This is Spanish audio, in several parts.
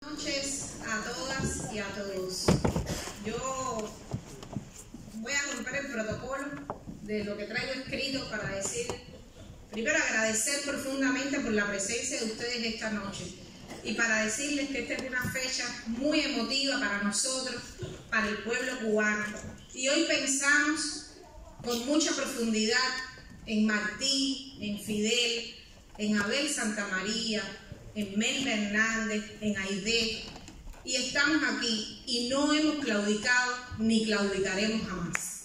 Buenas noches a todas y a todos. Yo voy a romper el protocolo de lo que traigo escrito para decir, primero agradecer profundamente por la presencia de ustedes esta noche y para decirles que esta es una fecha muy emotiva para nosotros, para el pueblo cubano. Y hoy pensamos con mucha profundidad en Martí, en Fidel, en Abel Santamaría, en Melba Hernández, en Aide, y estamos aquí y no hemos claudicado ni claudicaremos jamás.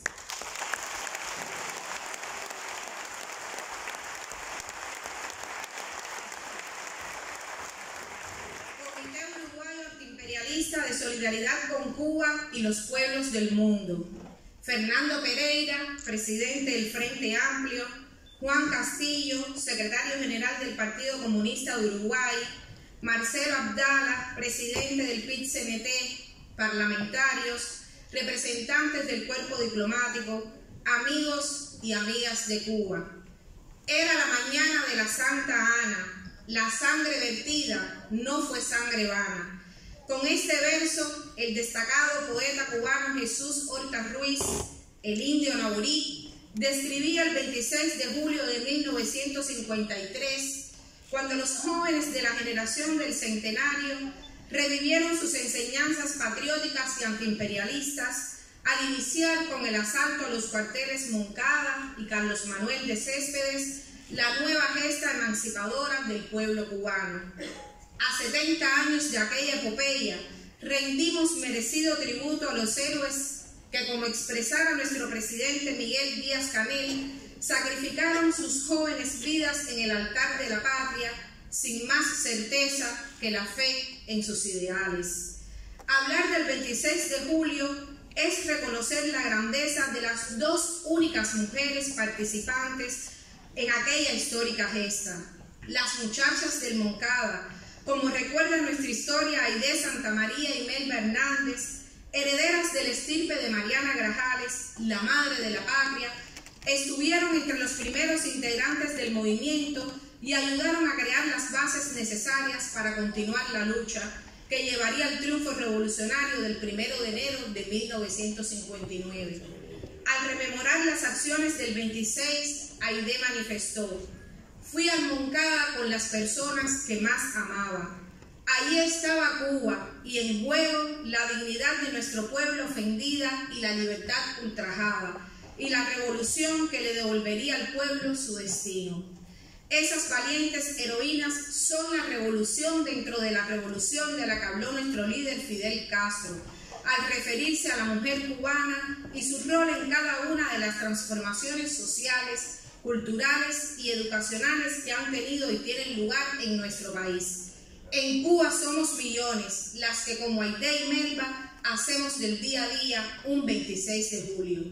Comité Uruguayo Antiimperialista de Solidaridad con Cuba y los pueblos del mundo. Fernando Pereira, presidente del Frente Amplio. Juan Castillo, secretario general del Partido Comunista de Uruguay. Marcelo Abdala, presidente del PIT-CNT, parlamentarios, representantes del cuerpo diplomático, amigos y amigas de Cuba. Era la mañana de la Santa Ana, la sangre vertida no fue sangre vana. Con este verso, el destacado poeta cubano Jesús Horta Ruiz, el indio Naurí, describía el 26 de julio de 1953, cuando los jóvenes de la generación del centenario revivieron sus enseñanzas patrióticas y antiimperialistas al iniciar con el asalto a los cuarteles Moncada y Carlos Manuel de Céspedes la nueva gesta emancipadora del pueblo cubano. A 70 años de aquella epopeya, rendimos merecido tributo a los héroes que, como expresara nuestro presidente Miguel Díaz-Canel, sacrificaron sus jóvenes vidas en el altar de la patria sin más certeza que la fe en sus ideales. Hablar del 26 de julio es reconocer la grandeza de las dos únicas mujeres participantes en aquella histórica gesta, las muchachas del Moncada, como recuerda nuestra historia Aide Santamaría y Melba Hernández, herederas del estirpe de Mariana Grajales, la madre de la patria, estuvieron entre los primeros integrantes del movimiento y ayudaron a crear las bases necesarias para continuar la lucha que llevaría al triunfo revolucionario del 1 de enero de 1959. Al rememorar las acciones del 26, Aide manifestó: fui al Moncada con las personas que más amaba. Allí estaba Cuba y en juego la dignidad de nuestro pueblo ofendida y la libertad ultrajada, y la revolución que le devolvería al pueblo su destino. Esas valientes heroínas son la revolución dentro de la revolución de la que habló nuestro líder Fidel Castro, al referirse a la mujer cubana y su rol en cada una de las transformaciones sociales, culturales y educacionales que han tenido y tienen lugar en nuestro país. En Cuba somos millones las que, como Aide y Melba, hacemos del día a día un 26 de julio.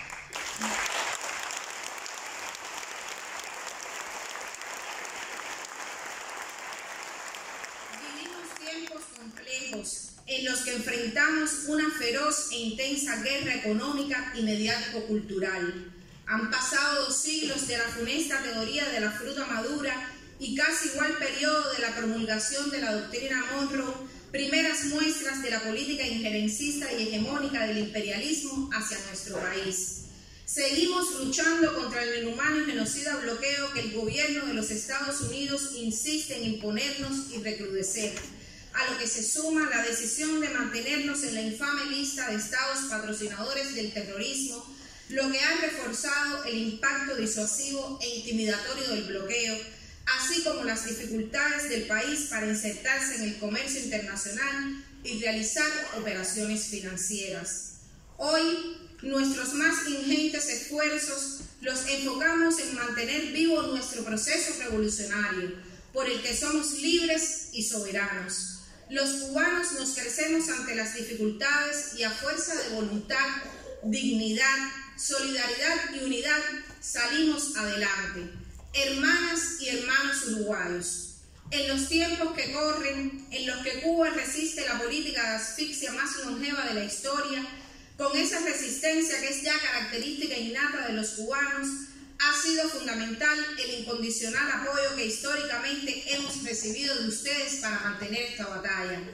Vivimos tiempos complejos en los que enfrentamos una feroz e intensa guerra económica y mediático-cultural. Han pasado 2 siglos de la funesta teoría de la fruta madura y casi igual periodo de la promulgación de la doctrina Monroe, primeras muestras de la política injerencista y hegemónica del imperialismo hacia nuestro país. Seguimos luchando contra el inhumano y genocida bloqueo que el gobierno de los Estados Unidos insiste en imponernos y recrudecer, a lo que se suma la decisión de mantenernos en la infame lista de estados patrocinadores del terrorismo, lo que ha reforzado el impacto disuasivo e intimidatorio del bloqueo, así como las dificultades del país para insertarse en el comercio internacional y realizar operaciones financieras. Hoy, nuestros más ingentes esfuerzos los enfocamos en mantener vivo nuestro proceso revolucionario, por el que somos libres y soberanos. Los cubanos nos crecemos ante las dificultades y a fuerza de voluntad, dignidad, solidaridad y unidad salimos adelante. Hermanas y hermanos uruguayos, en los tiempos que corren, en los que Cuba resiste la política de asfixia más longeva de la historia, con esa resistencia que es ya característica innata de los cubanos, ha sido fundamental el incondicional apoyo que históricamente hemos recibido de ustedes para mantener esta batalla.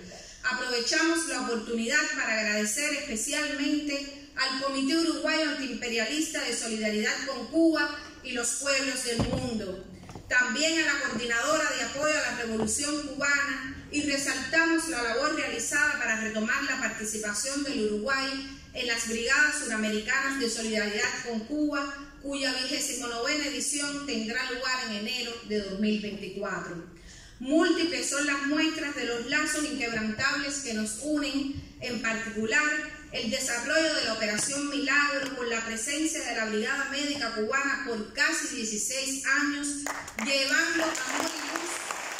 aprovechamos la oportunidad para agradecer especialmente al Comité Uruguayo Antiimperialista de Solidaridad con Cuba y los pueblos del mundo, también a la Coordinadora de Apoyo a la Revolución Cubana, y resaltamos la labor realizada para retomar la participación del Uruguay en las Brigadas Suramericanas de Solidaridad con Cuba, cuya 29ª edición tendrá lugar en enero de 2024. Múltiples son las muestras de los lazos inquebrantables que nos unen, en particular el desarrollo de la Operación Milagro con la presencia de la Brigada Médica Cubana por casi 16 años, llevando amor y luz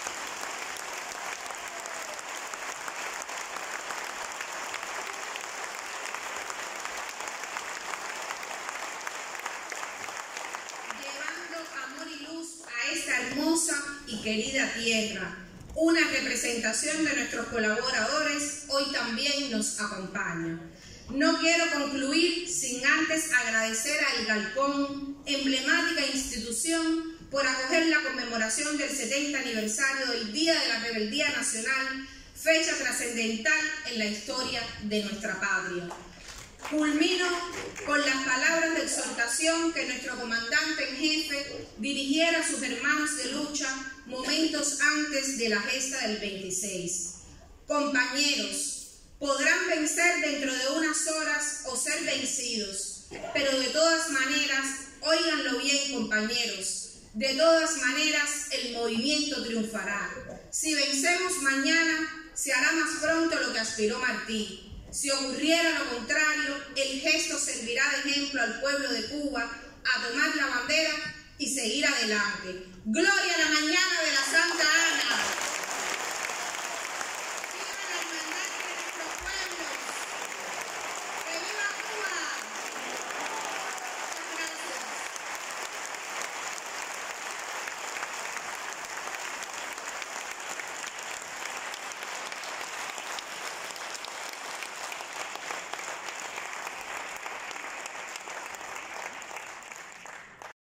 a esta hermosa y querida tierra. Una representación de nuestros colaboradores hoy también nos acompaña. No quiero concluir sin antes agradecer al Galpón, emblemática institución, por acoger la conmemoración del 70 aniversario del Día de la Rebeldía Nacional, fecha trascendental en la historia de nuestra patria. Culmino con las palabras de exhortación que nuestro comandante en jefe dirigiera a sus hermanos de lucha momentos antes de la gesta del 26. Compañeros, podrán vencer dentro de unas horas o ser vencidos, pero de todas maneras, óiganlo bien, compañeros, de todas maneras el movimiento triunfará. Si vencemos mañana, se hará más pronto lo que aspiró Martí. Si ocurriera lo contrario, el gesto servirá de ejemplo al pueblo de Cuba a tomar la bandera y seguir adelante. ¡Gloria a la mañana de la Santa Ana!